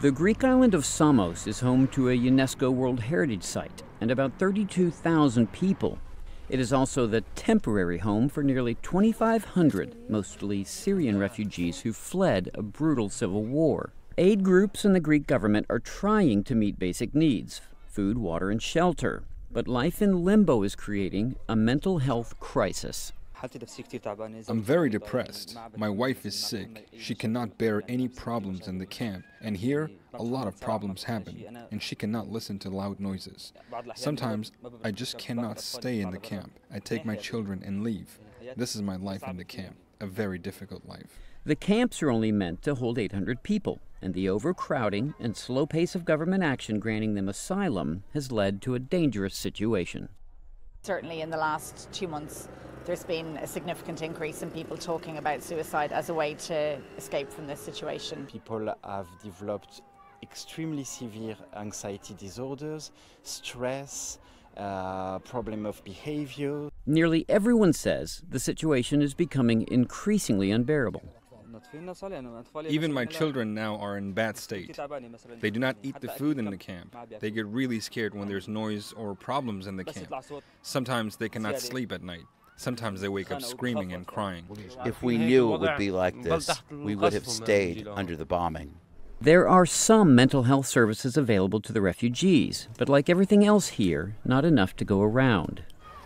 The Greek island of Samos is home to a UNESCO World Heritage Site and about 32,000 people. It is also the temporary home for nearly 2,500, mostly Syrian refugees who fled a brutal civil war. Aid groups and the Greek government are trying to meet basic needs: food, water, and shelter. But life in limbo is creating a mental health crisis. I'm very depressed. My wife is sick. She cannot bear any problems in the camp. And here, a lot of problems happen, and she cannot listen to loud noises. Sometimes, I just cannot stay in the camp. I take my children and leave. This is my life in the camp, a very difficult life. The camps are only meant to hold 800 people, and the overcrowding and slow pace of government action granting them asylum has led to a dangerous situation. Certainly in the last 2 months, there's been a significant increase in people talking about suicide as a way to escape from this situation. People have developed extremely severe anxiety disorders, stress, problem of behavior. Nearly everyone says the situation is becoming increasingly unbearable. Even my children now are in bad state. They do not eat the food in the camp. They get really scared when there's noise or problems in the camp. Sometimes they cannot sleep at night. Sometimes they wake up screaming and crying. If we knew it would be like this, we would have stayed under the bombing. There are some mental health services available to the refugees, but like everything else here, not enough to go around.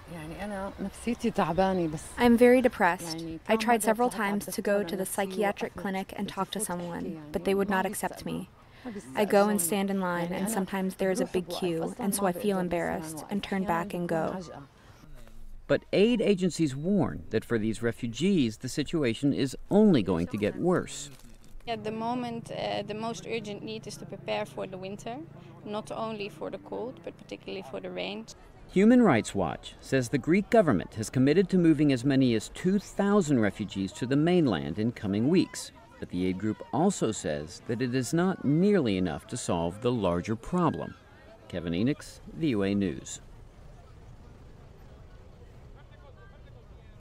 I'm very depressed. I tried several times to go to the psychiatric clinic and talk to someone, but they would not accept me. I go and stand in line, and sometimes there is a big queue, and so I feel embarrassed and turn back and go. But aid agencies warn that for these refugees, the situation is only going to get worse. At the moment, the most urgent need is to prepare for the winter, not only for the cold, but particularly for the rain. Human Rights Watch says the Greek government has committed to moving as many as 2,000 refugees to the mainland in coming weeks. But the aid group also says that it is not nearly enough to solve the larger problem. Kevin Enochs, VOA News.